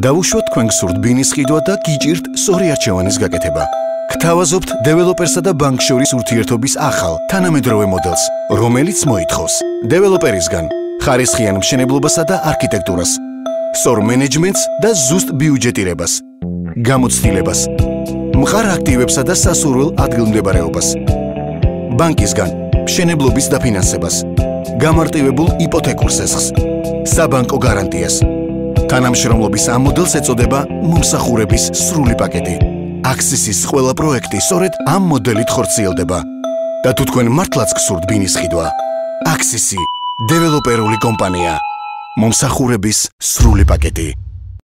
დავუშვათ თქვენ გსურთ ბინის ყიდვა და გიჭირთ სწორი არჩევანის გაკეთება. გთავაზობთ დეველოპერსა და ბანკ შორის ურთიერთობის ახალ, თანამედროვე მოდელს, რომელიც მოითხოვს დეველოპერისგან ხარისხიან მშენებლობასა და არქიტექტურას, სწორ მენეჯმენტს და ზუსტ ბიუჯეტირებას, გამოცდილებას, მყარ აქტივებსა და სასურველ ადგილმდებარეობას, ბანკისგან მშენებლობის დაფინანსებას, გამარტივებულ იპოთეკურ ზესხს, საბანკო გარანტიას. თანამშრომლობის ამ მოდელს ეწოდება მომსახურების სრული პაკეტი. აქსისის ყველა პროექტი სწორედ ამ მოდელით ხორციელდება. და თუ თქვენ მართლაც გსურთ ბინის ყიდვა, აქსისი დეველოპერული კომპანია. მომსახურების სრული პაკეტი.